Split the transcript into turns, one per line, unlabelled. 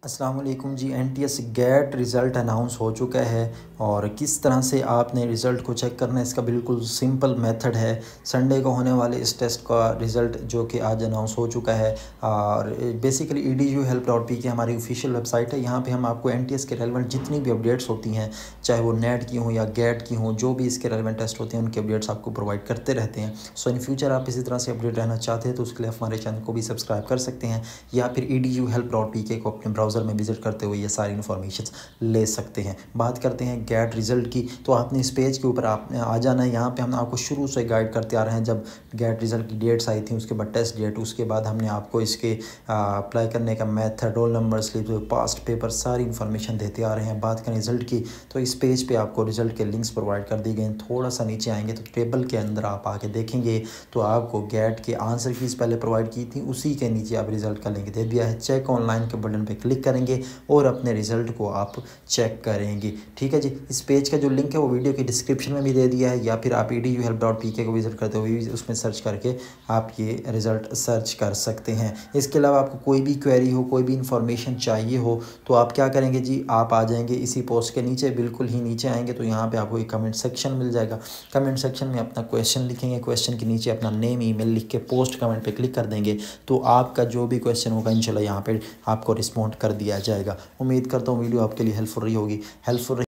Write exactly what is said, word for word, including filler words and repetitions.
अस्सलाम वालेकुम जी। N T S GAT result announce हो चुका है और किस तरह से आपने रिज़ल्ट को चेक करना है इसका बिल्कुल सिंपल मेथड है। संडे को होने वाले इस टेस्ट का रिज़ल्ट जो कि आज अनाउंस हो चुका है और basically E D U help dot P K हमारी ऑफिशियल वेबसाइट है। यहाँ पे हम आपको एन टी एस के रेलेवेंट जितनी भी अपडेट्स होती हैं, चाहे वो नेट की हों या गेट की हों, जो भी इसके रेलेवेंट टेस्ट होते हैं उनके अपडेट्स आपको प्रोवाइड करते रहते हैं। सो इन फ्यूचर आप इसी तरह से अपडेट रहना चाहते हैं तो उसके लिए हमारे चैनल को भी सब्सक्राइब कर सकते हैं या फिर E D U help dot P K को अपने ब्राउज़र में विजिट करते हुए ये सारी इन्फॉर्मेशन ले सकते हैं। बात करते हैं गेट रिज़ल्ट की, तो आपने इस पेज के ऊपर आप आ जाना है। यहाँ पे हम आपको शुरू से गाइड करते आ रहे हैं, जब गेट रिज़ल्ट की डेट्स आई थी, उसके बाद टेस्ट डेट, उसके बाद हमने आपको इसके अप्लाई करने का method, roll number, slip, past paper, सारी इन्फॉर्मेशन देते आ रहे हैं। बात करें रिज़ल्ट की तो इस पेज पे आपको रिज़ल्ट के लिंक्स प्रोवाइड कर दी गए। थोड़ा सा नीचे आएंगे तो टेबल के अंदर आप आके देखेंगे तो आपको गेट के आंसर कीज़ पहले प्रोवाइड की थी, उसी के नीचे आप रिज़ल्ट का लिंक दे दिया है। चेक ऑनलाइन के बटन पे क्लिक करेंगे और अपने रिज़ल्ट को आप चेक करेंगे। ठीक है जी। इस पेज का जो लिंक है वो वीडियो के डिस्क्रिप्शन में भी दे दिया है, या फिर आप E D U help dot P K को विजिट करते हुए उसमें सर्च करके आप ये रिज़ल्ट सर्च कर सकते हैं। इसके अलावा आपको कोई भी क्वेरी हो, कोई भी इंफॉर्मेशन चाहिए हो तो आप क्या करेंगे जी, आप आ जाएंगे इसी पोस्ट के नीचे, बिल्कुल ही नीचे आएंगे तो यहाँ पे आपको एक कमेंट सेक्शन मिल जाएगा। कमेंट सेक्शन में अपना क्वेश्चन लिखेंगे, क्वेश्चन के नीचे अपना नेम ईमेल लिख के पोस्ट कमेंट पे क्लिक कर देंगे तो आपका जो भी क्वेश्चन होगा इंशाल्लाह यहाँ पे आपको रिस्पॉन्ड कर दिया जाएगा। उम्मीद करता हूँ वीडियो आपके लिए हेल्पफुल रही होगी हेल्पफुल